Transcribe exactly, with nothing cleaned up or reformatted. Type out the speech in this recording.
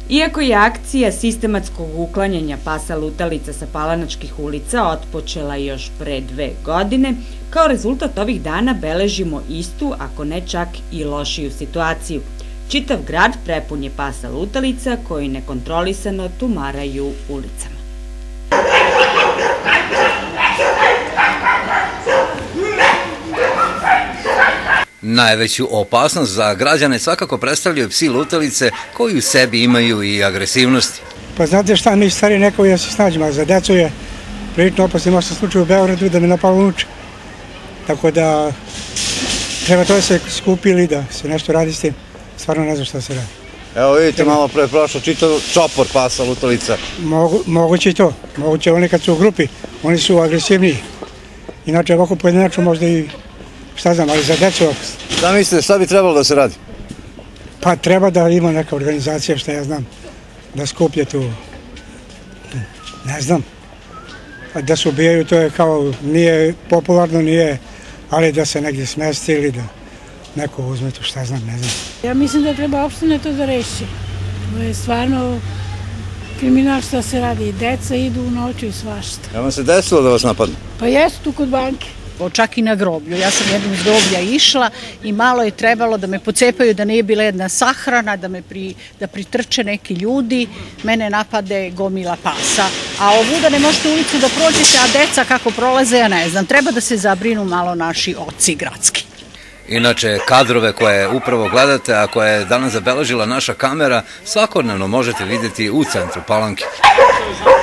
Iako je akcija sistematskog uklanjanja pasa lutalica sa palanačkih ulica otpočela još pre dve godine, kao rezultat ovih dana beležimo istu, ako ne čak i lošiju situaciju. Čitav grad prepun je pasa lutalica koji nekontrolisano tumaraju ulicama. Najveću opasnost za građane svakako predstavljaju psi lutalice koji u sebi imaju i agresivnosti. Pa znate šta, mi stari nekovi da se snađemo, a za decu je prilično opasno. Imao sam slučaj u Beogradu da mi napalo unuče. Tako da treba to da se skupi ili da se nešto radi s tim. Stvarno ne znam šta se radi. Evo vidite, malo pre prošlo čitav čopor pasa lutalica. Moguće i to. Moguće oni kad su u grupi, oni su agresivniji. Inače ovako pojedinačno možda i šta znam, ali za decu... Šta mislite, šta bi trebalo da se radi? Pa treba da ima neka organizacija, šta ja znam, da skuplje tu, ne znam, da se ubijaju, to je kao, nije popularno, nije, ali da se negdje smesti ili da neko uzme tu, šta znam, ne znam. Ja mislim da treba opštine to da reši. To je stvarno kriminal šta se radi, deca idu u noću i svašta. Ja vam se desilo da vas napadne? Pa jesu tu kod banke. Čak i na groblju. Ja sam jednom iz groblja išla i malo je trebalo da me pocepaju, da nije bila jedna sahrana, da me pri, da pritrče neki ljudi, mene napade gomila pasa. A ovuda ne možete ulicu da prođete, a deca kako prolaze, ja ne znam. Treba da se zabrinu malo naši oci gradski. Inače, kadrove koje upravo gledate, a koje je danas zabeležila naša kamera, svakodnevno možete vidjeti u centru Palanke.